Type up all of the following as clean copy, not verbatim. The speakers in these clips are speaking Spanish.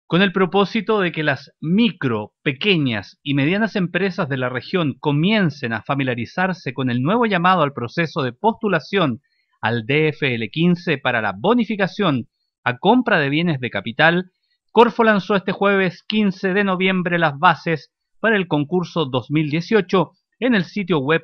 Con el propósito de que las micro, pequeñas y medianas empresas de la región comiencen a familiarizarse con el nuevo llamado al proceso de postulación al DFL15 para la bonificación a compra de bienes de capital, Corfo lanzó este jueves 15 de noviembre las bases para el concurso 2018 en el sitio web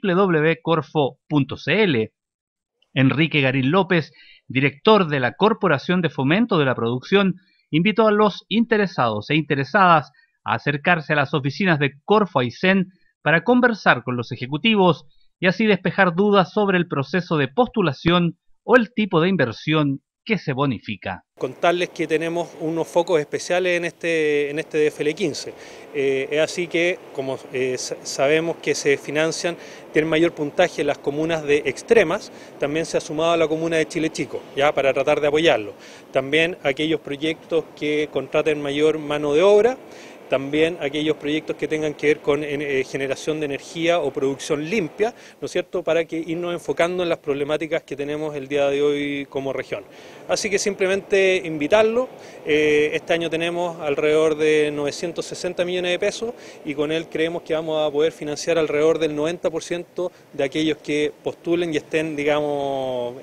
www.corfo.cl. Enrique Garín López, director de la Corporación de Fomento de la Producción, invitó a los interesados e interesadas a acercarse a las oficinas de Corfo Aysén para conversar con los ejecutivos y así despejar dudas sobre el proceso de postulación o el tipo de inversión que se bonifica. Contarles que tenemos unos focos especiales en este DFL15. Es así que, como sabemos que se financian, tienen mayor puntaje las comunas de extremas, también se ha sumado a la comuna de Chile Chico, ya para tratar de apoyarlo. También aquellos proyectos que contraten mayor mano de obra, también aquellos proyectos que tengan que ver con generación de energía o producción limpia, ¿no es cierto?, para que irnos enfocando en las problemáticas que tenemos el día de hoy como región. Así que simplemente invitarlo. Este año tenemos alrededor de 960 millones de pesos y con él creemos que vamos a poder financiar alrededor del 90% de aquellos que postulen y estén, digamos,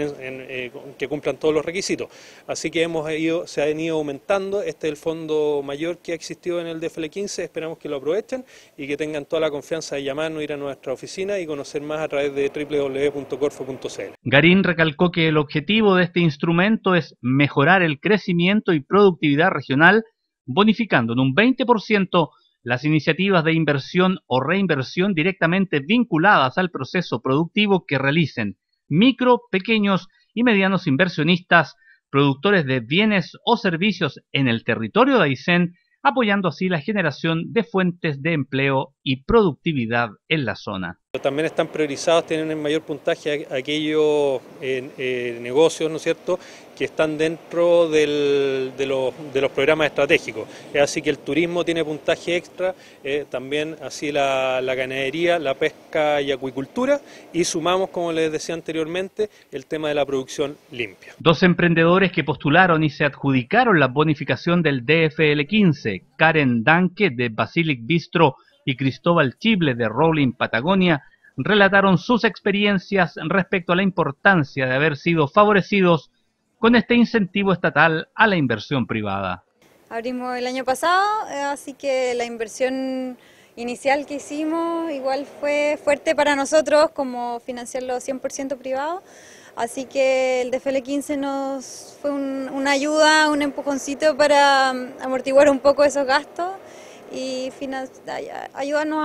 que cumplan todos los requisitos. Así que se han ido aumentando. Este es el fondo mayor que ha existido en el DFL15, esperamos que lo aprovechen y que tengan toda la confianza de llamarnos, ir a nuestra oficina y conocer más a través de www.corfo.cl. Garín recalcó que el objetivo de este instrumento es mejorar el crecimiento y productividad regional, bonificando en un 20% las iniciativas de inversión o reinversión directamente vinculadas al proceso productivo que realicen micro, pequeños y medianos inversionistas, productores de bienes o servicios en el territorio de Aysén, apoyando así la generación de fuentes de empleo y productividad en la zona. También están priorizados, tienen el mayor puntaje aquellos negocios, ¿no es cierto?, que están dentro de los programas estratégicos. Es así que el turismo tiene puntaje extra, también así la ganadería, la pesca y acuicultura, y sumamos, como les decía anteriormente, el tema de la producción limpia. Dos emprendedores que postularon y se adjudicaron la bonificación del DFL15, Karen Danke de Basilic Bistro y Cristóbal Chible de Rolling Patagonia, relataron sus experiencias respecto a la importancia de haber sido favorecidos con este incentivo estatal a la inversión privada. Abrimos el año pasado, así que la inversión inicial que hicimos igual fue fuerte para nosotros, como financiarlo 100% privado. Así que el DFL15 nos fue una ayuda, un empujoncito para amortiguar un poco esos gastos y ayudarnos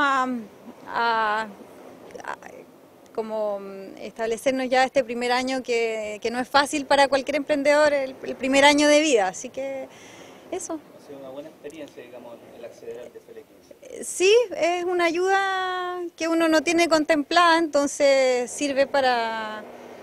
a como establecernos ya este primer año que no es fácil para cualquier emprendedor, el primer año de vida, así que eso. Ha sido una buena experiencia, digamos, el acceder al DFL15. Sí, es una ayuda que uno no tiene contemplada, entonces sirve para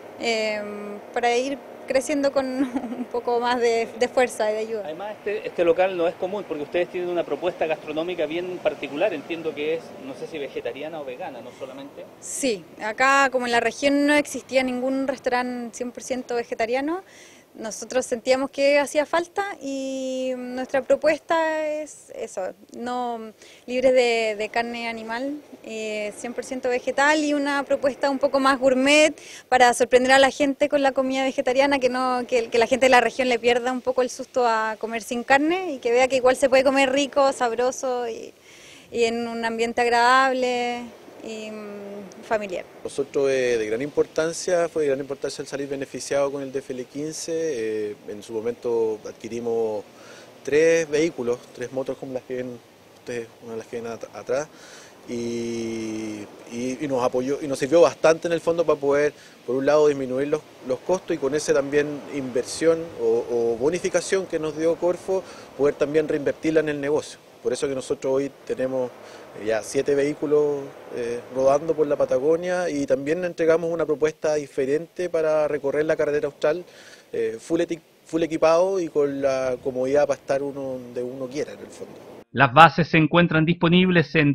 ir creciendo con un poco más de fuerza y de ayuda. Además, este local no es común porque ustedes tienen una propuesta gastronómica bien particular, entiendo que es, no sé si vegetariana o vegana, no solamente. Sí, acá como en la región no existía ningún restaurante 100% vegetariano, nosotros sentíamos que hacía falta y nuestra propuesta es eso, no libre de carne animal, 100% vegetal y una propuesta un poco más gourmet para sorprender a la gente con la comida vegetariana, que la gente de la región le pierda un poco el susto a comer sin carne y que vea que igual se puede comer rico, sabroso y en un ambiente agradable y familiar. Nosotros fue de gran importancia el salir beneficiado con el DFL15. En su momento adquirimos 3 vehículos, 3 motos como las que ven ustedes, una de las que ven atrás, y nos apoyó y nos sirvió bastante en el fondo para poder, por un lado, disminuir los costos y con ese también inversión o bonificación que nos dio Corfo, poder también reinvertirla en el negocio. Por eso que nosotros hoy tenemos ya 7 vehículos rodando por la Patagonia y también entregamos una propuesta diferente para recorrer la carretera austral full equipado y con la comodidad para estar uno donde uno quiera en el fondo. Las bases se encuentran disponibles en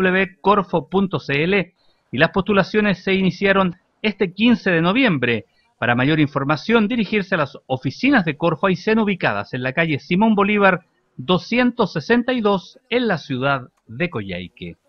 www.corfo.cl y las postulaciones se iniciaron este 15 de noviembre. Para mayor información, dirigirse a las oficinas de Corfo Aysén ubicadas en la calle Simón Bolívar 262 en la ciudad de Coyhaique.